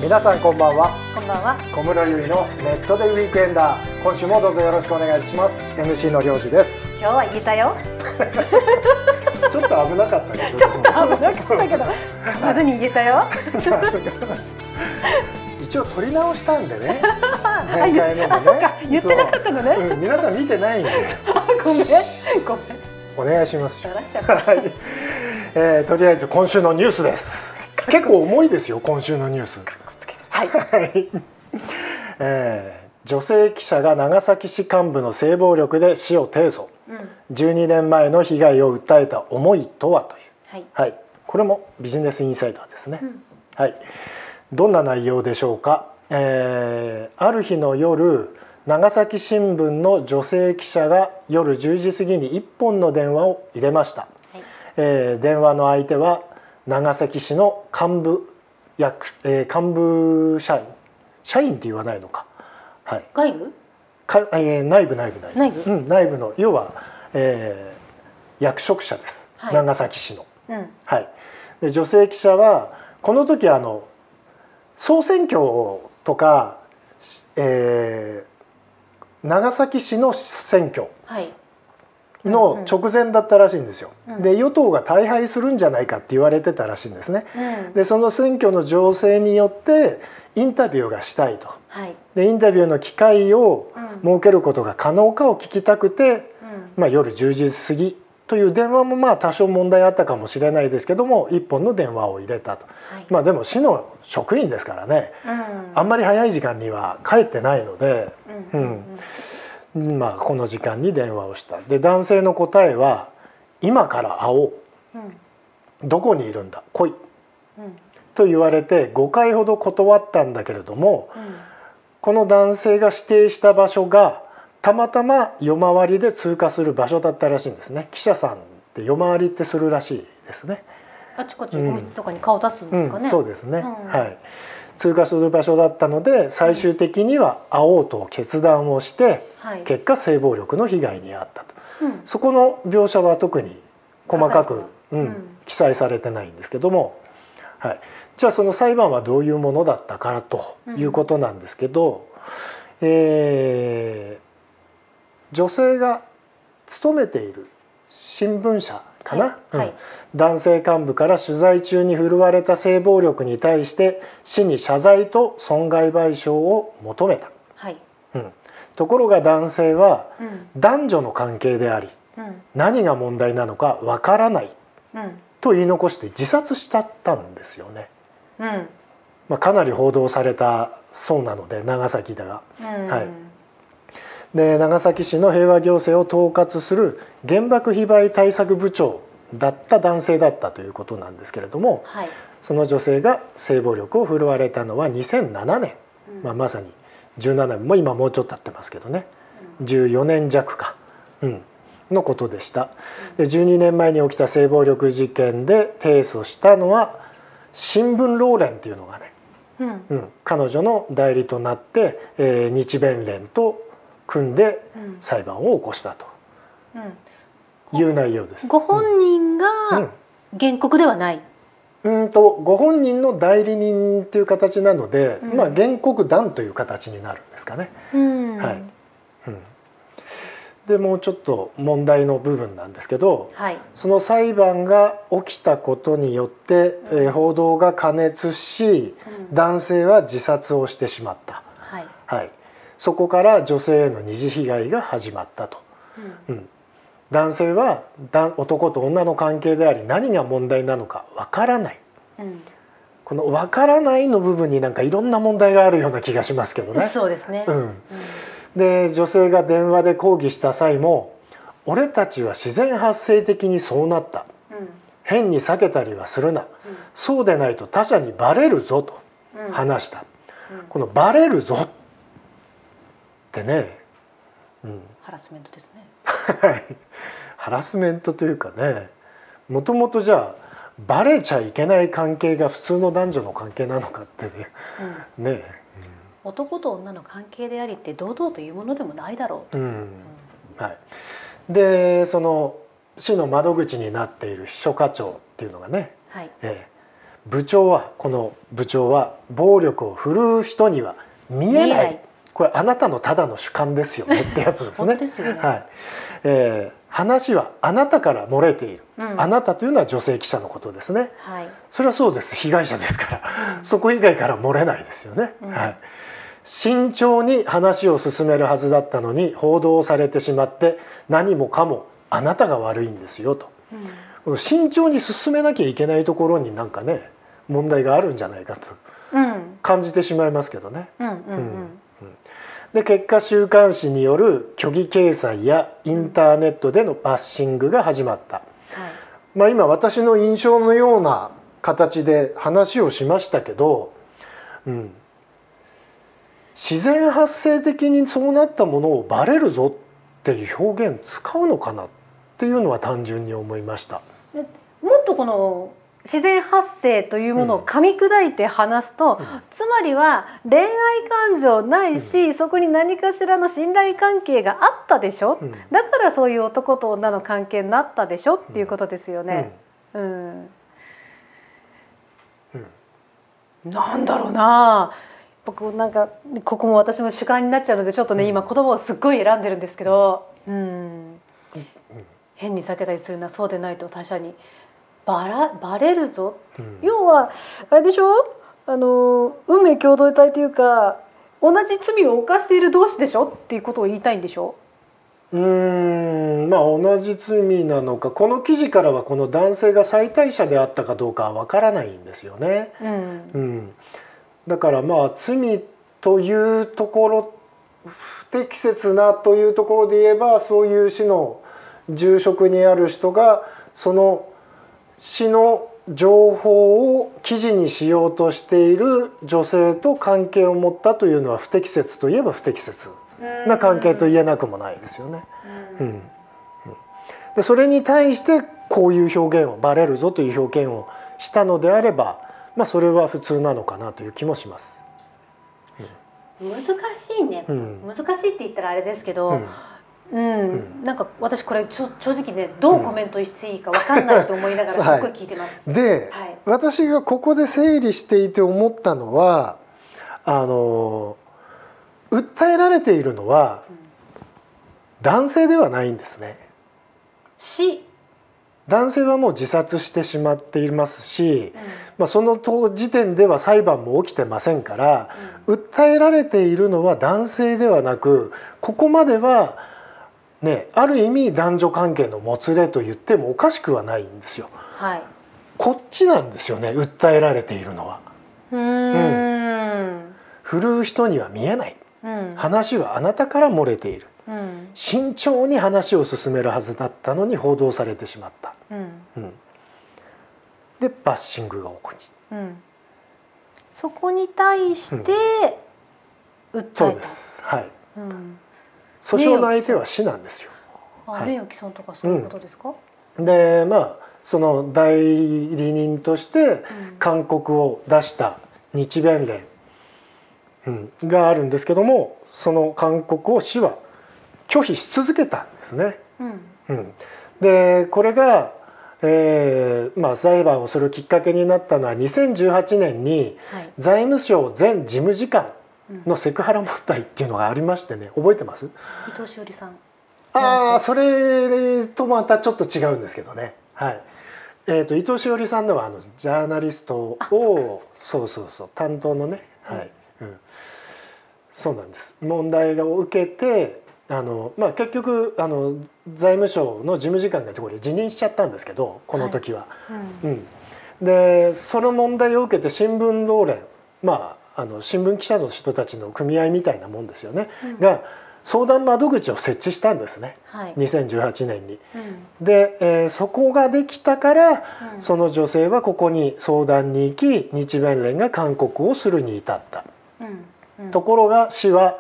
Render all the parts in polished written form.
皆さんこんばんは。 こんばんは。 小室優衣のネットでウィークエンダー、今週もどうぞよろしくお願いします。 MC の領事です。 今日は言えたよ。 ちょっと危なかったでしょ。 ちょっと危なかったけどまずに言えたよ。 一応撮り直したんでね、前回のもね。 そうか、言ってなかったのね。 皆さん見てないんでごめんごめん、 お願いします。はい、とりあえず今週のニュースです。結構重いですよ、今週のニュース。 はい 、女性記者が長崎市幹部の性暴力で市を提訴、12年前の被害を訴えた思いとはという、はい、これもビジネスインサイダーですね。はい、どんな内容でしょうか。ある日の夜、長崎新聞の女性記者が夜10時過ぎに1本の電話を入れました。電話の相手は長崎市の幹部社員って言わないのか、はい、 外部内部の要は、役職者です、はい、長崎市の、はい、で女性記者はこの時総選挙とか、長崎市の選挙の直前だったらしいんですよ。で与党が大敗するんじゃないかって言われてたらしいんですね。でその選挙の情勢によってインタビューがしたいと。でインタビューの機会を設けることが可能かを聞きたくて、夜10時過ぎという電話も多少問題あったかもしれないですけども、1本の電話を入れたと。でも市の職員ですからね、あんまり早い時間には帰ってないので、この時間に電話をした。で男性の答えは「今から会おう」どこにいるんだ来い」と言われて5回ほど断ったんだけれども、この男性が指定した場所がたまたま夜回りで通過する場所だったらしいんですね。記者さんって夜回りってするらしいですね。 あちこちお店とかに顔出すんですかね。 そうですね、はい、通過する場所だったので最終的には会おうと決断をして、結果性暴力の被害に遭ったと、そこの描写は特に細かく、記載されてないんですけども、はい、じゃあその裁判はどういうものだったかということなんですけど、女性が勤めている新聞社かな、男性幹部から取材中に振るわれた性暴力に対して市に謝罪と損害賠償を求めた。ところが男性は男女の関係であり、何が問題なのかわからないと言い残して自殺しちゃったんですよね。かなり報道されたそうなので長崎では。で長崎市の平和行政を統括する原爆被害対策部長だった男性だったということなんですけれども、その女性が性暴力を振るわれたのは2007年、まさに17年も今もうちょっと経ってますけどね、14年弱か、のことでした。で12年前に起きた性暴力事件で提訴したのは新聞労連っていうのがね、彼女の代理となって、日弁連と組んで裁判を起こしたという内容です。 ご本人が原告ではない。 ご本人の代理人っていう形なので、原告団という形になるんですかね。でもうちょっと問題の部分なんですけど、その裁判が起きたことによって、報道が過熱し、男性は自殺をしてしまった。そこから女性への二次被害が始まったと。男性は男と女の関係であり何が問題なのかわからない、このわからないの部分になんかいろんな問題があるような気がしますけどね。 そうですね。 で女性が電話で抗議した際も「俺たちは自然発生的にそうなった、変に避けたりはするな、そうでないと他者にバレるぞ」と話した。この「バレるぞ」ってね、 ハラスメントですね。 ハラスメントというかね、もともとじゃあバレちゃいけない関係が普通の男女の関係なのかってね、 男と女の関係でありって堂々というものでもないだろうと。 でその市の窓口になっている秘書課長っていうのがね、 この部長は暴力を振るう人には見えない。これあなたのただの主観ですよねってやつですね。 本当ですよね。 はい。話はあなたから漏れている。あなたというのは女性記者のことですね。 はい。 それはそうです。被害者ですから、そこ以外から漏れないですよね。はい。慎重に話を進めるはずだったのに報道されてしまって何もかもあなたが悪いんですよと。慎重に進めなきゃいけないところになんかね問題があるんじゃないかと感じてしまいますけどね。で結果週刊誌による虚偽掲載やインターネットでのバッシングが始まった。まあ今私の印象のような形で話をしましたけど、自然発生的にそうなったものをバレるぞっていう表現使うのかなっていうのは単純に思いました。 もっとこの自然発生というものを噛み砕いて話すと、つまりは恋愛感情ないし、そこに何かしらの信頼関係があったでしょ、だからそういう男と女の関係になったでしょっていうことですよね。なんだろうな、僕なんかここも私も主観になっちゃうのでちょっとね、今言葉をすっごい選んでるんですけど、変に避けたりするのはそうでないと他者にバレるぞ、要はあれでしょ、運命共同体というか同じ罪を犯している同士でしょっていうことを言いたいんでしょ。 まあ同じ罪なのか、この記事からはこの男性が妻帯者であったかどうかはわからないんですよね。だからまあ罪というところ、不適切なというところで言えば、そういう市の住職にある人がその市の情報を記事にしようとしている女性と関係を持ったというのは不適切といえば不適切な関係と言えなくもないですよね。でそれに対してこういう表現をバレるぞという表現をしたのであれば、まあそれは普通なのかなという気もします。 難しいね、難しいって言ったらあれですけど、なんか私これ正直ねどうコメントしていいか分かんないと思いながらすごい聞いてます。 で、私がここで整理していて思ったのは、訴えられているのは男性ではないんですね。男性はもう自殺してしまっていますし、その時点では裁判も起きてませんから、訴えられているのは男性ではなく、ここまではね、ある意味男女関係のもつれと言ってもおかしくはないんですよ。こっちなんですよね、訴えられているのは。振るう人には見えない、話はあなたから漏れている、慎重に話を進めるはずだったのに報道されてしまった、でバッシングが起こり、 そこに対して訴えた。 そうです。はい。訴訟の相手は市なんですよ。 名誉毀損とかそういうことですか？ でその代理人として勧告を出した日弁連、があるんですけども、その勧告を市は拒否し続けたんですね。でこれが、裁判をするきっかけになったのは2018年に財務省前事務次官のセクハラ問題っていうのがありましてね、覚えてます？ 伊藤詩織さん。 それとまたちょっと違うんですけどね。伊藤詩織さんのはジャーナリストを担当のね、そうなんです。問題を受けて結局財務省の事務次官がこれ辞任しちゃったんですけど、この時は。でその問題を受けて新聞労連、新聞記者の人たちの組合みたいなもんですよね、が相談窓口を設置したんですね、2018年に。で、そこができたから、その女性はここに相談に行き、日弁連が勧告をするに至った。ところが市は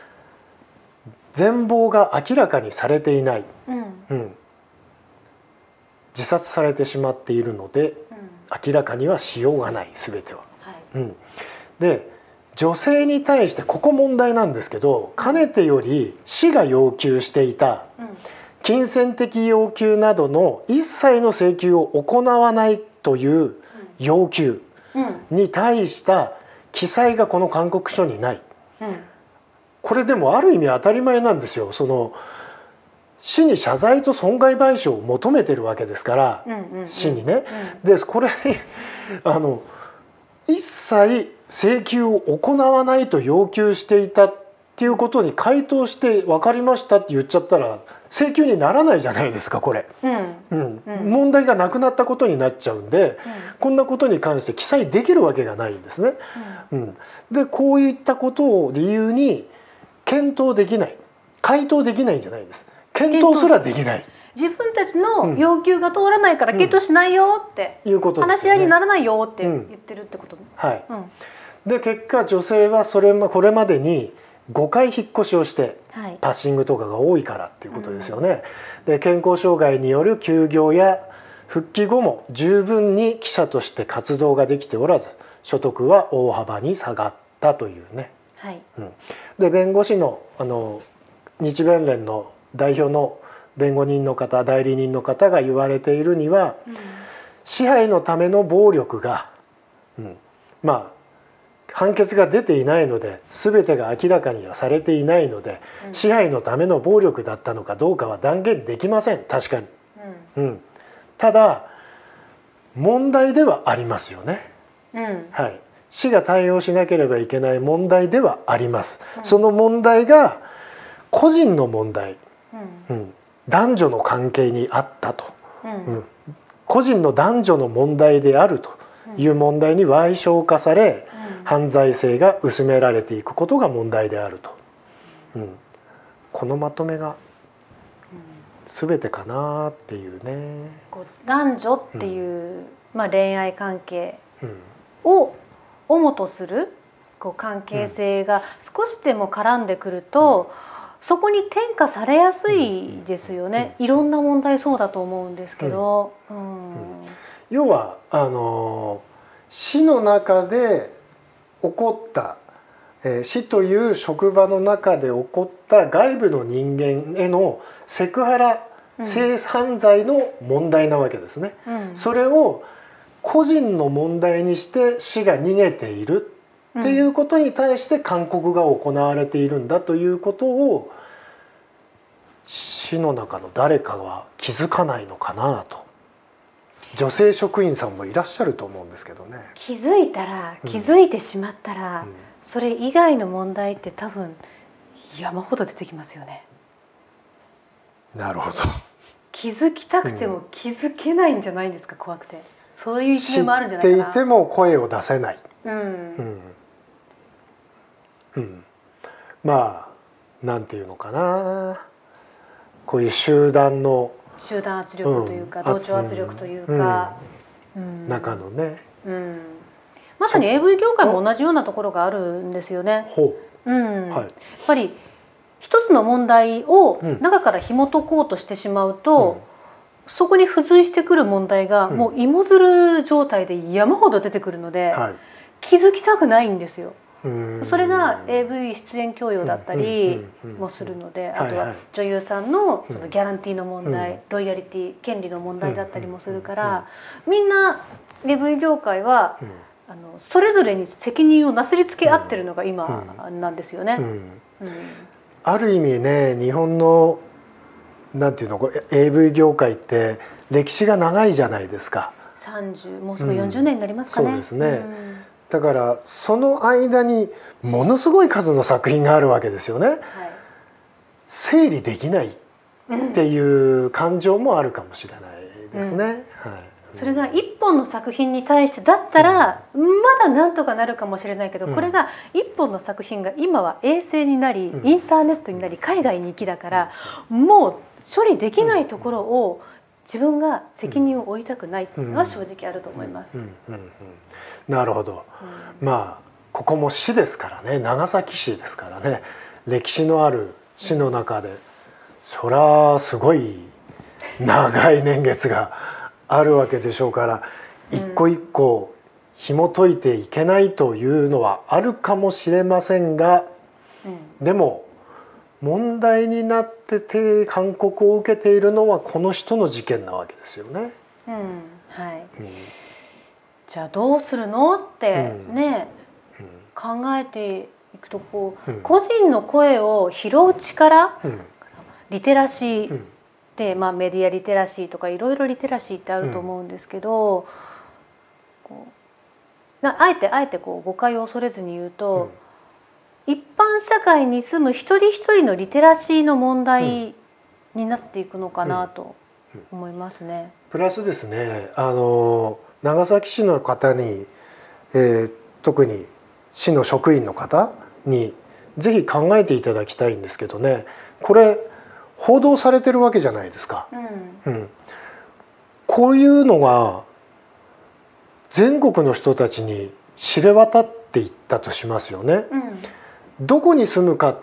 全貌が明らかにされていない、自殺されてしまっているので、明らかにはしようがない、全ては。で女性に対してここ問題なんですけど、かねてより市が要求していた金銭的要求などの一切の請求を行わないという要求、 に対した記載がこの勧告書にない。これでもある意味当たり前なんですよ。その市に謝罪と損害賠償を求めてるわけですから、市にね。でこれに一切請求を行わないと要求していたっていうことに回答して分かりましたって言っちゃったら請求にならないじゃないですかこれ。問題がなくなったことになっちゃうんで、こんなことに関して記載できるわけがないんですね。でこういったことを理由に検討できない、回答できないんじゃないです。検討すらできない。 自分たちの要求が通らないから検討しないよって、 いうことですよね。 話し合いにならないよって言ってるってこと。 はい。で結果女性はこれまでに5回引っ越しをして、パッシングとかが多いからっていうことですよね。で健康障害による休業や復帰後も十分に記者として活動ができておらず、所得は大幅に下がったというね。で弁護士の日弁連の代表の弁護人の方、代理人の方が言われているには、支配のための暴力が、まあ判決が出ていないので全てが明らかにはされていないので、支配のための暴力だったのかどうかは断言できません。確かに。ただ問題ではありますよね。市が対応しなければいけない問題ではあります。その問題が個人の問題、男女の関係にあったと、個人の男女の問題であるという問題に矮小化され、犯罪性が薄められていくことが問題であると、このまとめが全てかなっていうね。 男女っていう、恋愛関係を主とする関係性が少しでも絡んでくると、そこに転嫁されやすいですよね。いろんな問題そうだと思うんですけど、 要は市の中で起こった、市という職場の中で起こった外部の人間へのセクハラ、性犯罪の問題なわけですね。それを個人の問題にして市が逃げているっていうことに対して勧告が行われているんだということを市の中の誰かは気づかないのかなと。女性職員さんもいらっしゃると思うんですけどね。 気づいたら、気づいてしまったら、それ以外の問題って多分山ほど出てきますよね。 なるほど。 気づきたくても気づけないんじゃないんですか、怖くて。そういう一面もあるんじゃないかな。 知っていても声を出せない。まあなんていうのかな、こういう集団圧力というか、同調圧力というか、 中のね、 まさに AV 業界も同じようなところがあるんですよね。やっぱり一つの問題を中から紐解こうとしてしまうと、そこに付随してくる問題がもう芋づる状態で山ほど出てくるので、気づきたくないんですよ。それが AV 出演強要だったりもするので、あとは女優さんのそのギャランティーの問題、ロイヤリティ権利の問題だったりもするから、みんな AV 業界はそれぞれに責任をなすりつけ合ってるのが今なんですよね。 ある意味ね、日本のなんていうの、AV 業界って歴史が長いじゃないですか。 もうすぐ40年になりますかね。 そうですね。だからその間にものすごい数の作品があるわけですよね。整理できないっていう感情もあるかもしれないですね。 それが一本の作品に対してだったらまだなんとかなるかもしれないけど、これが一本の作品が今は衛星になり、インターネットになり、海外に行きだから、もう処理できないところを自分が責任を負いたくないっていうのは正直あると思います。 なるほど。まあここも市ですからね、長崎市ですからね、歴史のある市の中で、そりゃすごい長い年月があるわけでしょうから、一個一個紐解いていけないというのはあるかもしれませんが、でも問題になってて勧告を受けているのはこの人の事件なわけですよね。 じゃあどうするのってね、考えていくとこう、個人の声を拾う力、リテラシーで、メディアリテラシーとかいろいろリテラシーってあると思うんですけど、あえてこう誤解を恐れずに言うと、一般社会に住む一人一人のリテラシーの問題になっていくのかなと思いますね。 プラスですね、長崎市の方に、特に市の職員の方にぜひ考えていただきたいんですけどね、これ報道されてるわけじゃないですか。こういうのが全国の人たちに知れ渡っていったとしますよね。どこに住むかって、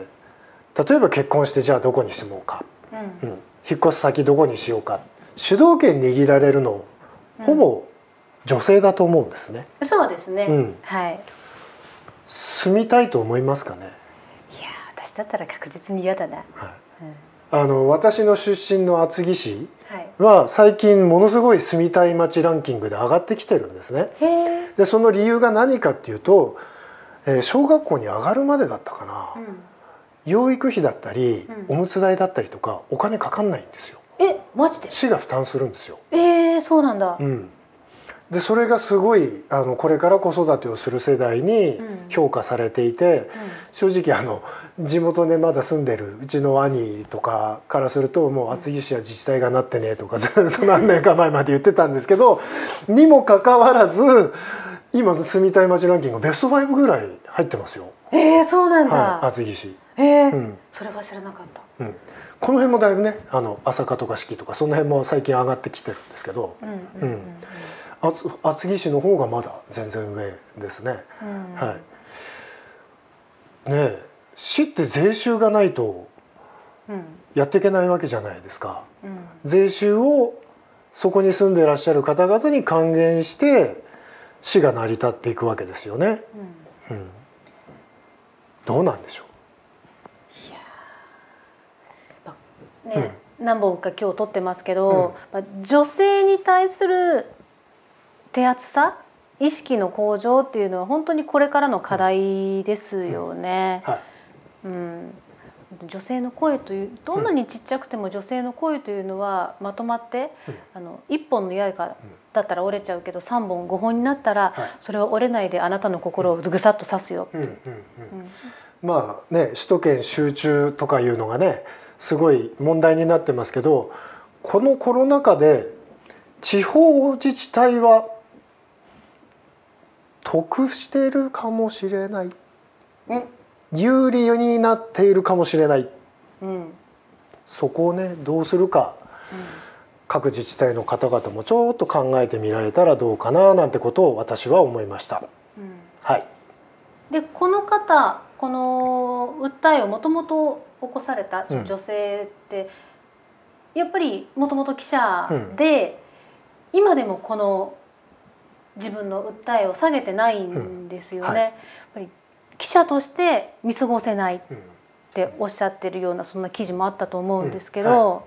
例えば結婚してじゃあどこに住もうか、引っ越す先どこにしようか、主導権握られるのほぼ女性だと思うんですね。 そうですね。はい。 住みたいと思いますかね。 いや、私だったら確実に嫌だな。 私の出身の厚木市は最近ものすごい住みたい街ランキングで上がってきてるんですね。でその理由が何かっていうと、小学校に上がるまでだったかな、養育費だったり、おむつ代だったりとかお金かかんないんですよ。 マジで？ 市が負担するんですよ。 そうなんだ。 でそれがすごいこれから子育てをする世代に評価されていて、正直地元でまだ住んでるうちの兄とかからすると、もう厚木市は自治体がなってねとかずっと何年か前まで言ってたんですけど、にもかかわらず今の住みたい街ランキングベスト5ぐらい入ってますよ。 そうなんだ。 厚木市。 それは知らなかった。 この辺もだいぶね、朝霞とか四季とかその辺も最近上がってきてるんですけど、厚木市の方がまだ全然上ですね。市って税収がないとやっていけないわけじゃないですか。税収をそこに住んでいらっしゃる方々に還元して市が成り立っていくわけですよね。どうなんでしょう。 何本か今日撮ってますけど、女性に対する手厚さ、意識の向上っていうのは本当にこれからの課題ですよね。女性の声という、どんなにちっちゃくても女性の声というのはまとまって、1本の矢だったら折れちゃうけど3本5本になったら、それは折れないであなたの心をぐさっと刺すよって。 首都圏集中とかいうのがねすごい問題になってますけど、このコロナ禍で地方自治体は得しているかもしれない、有利になっているかもしれない、そこをねどうするか、各自治体の方々もちょっと考えてみられたらどうかななんてことを私は思いました。 でこの方、この訴えをもともと起こされた女性って、やっぱりもともと記者で、今でもこの自分の訴えを下げてないんですよね。やっぱり記者として見過ごせないっておっしゃってるようなそんな記事もあったと思うんですけど、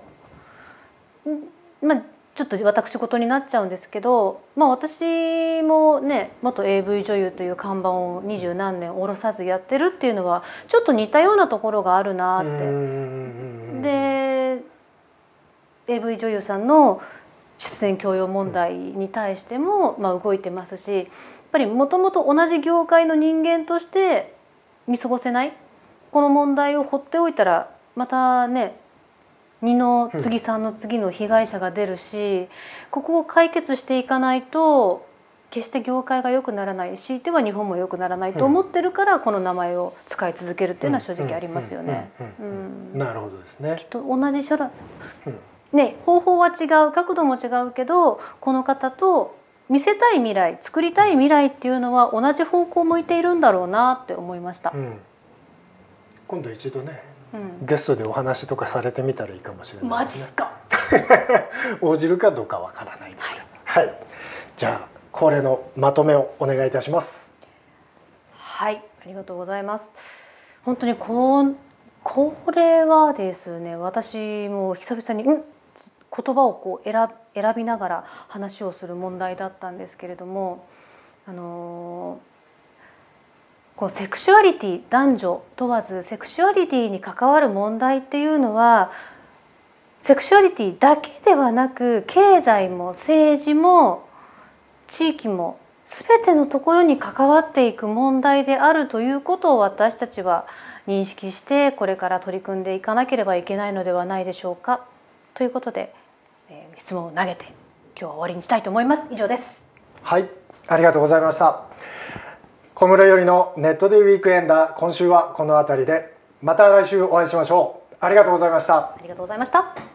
ちょっと私事になっちゃうんですけど、私もね元 AV 女優という看板を20何年下ろさずやってるっていうのはちょっと似たようなところがあるなって。で AV 女優さんの出演強要問題に対しても動いてますし、やっぱりもともと同じ業界の人間として見過ごせない、この問題を放っておいたらまたね2の次3の次の被害者が出るし、ここを解決していかないと決して業界が良くならない、強いては日本も良くならないと思ってるから、この名前を使い続けるっていうのは正直ありますよね。 なるほどですね。 きっと同じ方法は違う、角度も違うけど、この方と見せたい未来、作りたい未来っていうのは同じ方向を向いているんだろうなって思いました。 今度一度ね、ゲストでお話とかされてみたらいいかもしれないですね。 マジっすか。 応じるかどうかわからないですが、じゃあ恒例のまとめをお願いいたします。 ありがとうございます。本当にこれはですね、私も久々に言葉をこう選びながら話をする問題だったんですけれども、こうセクシュアリティ、男女問わずセクシュアリティに関わる問題っていうのはセクシュアリティだけではなく経済も政治も地域も全てのところに関わっていく問題であるということを私たちは認識してこれから取り組んでいかなければいけないのではないでしょうかということで、質問を投げて今日は終わりにしたいと思います。以上です。 はい、ありがとうございました。小室よりのネットでウィークエンダー、今週はこの辺りで、また来週お会いしましょう。ありがとうございました。 ありがとうございました。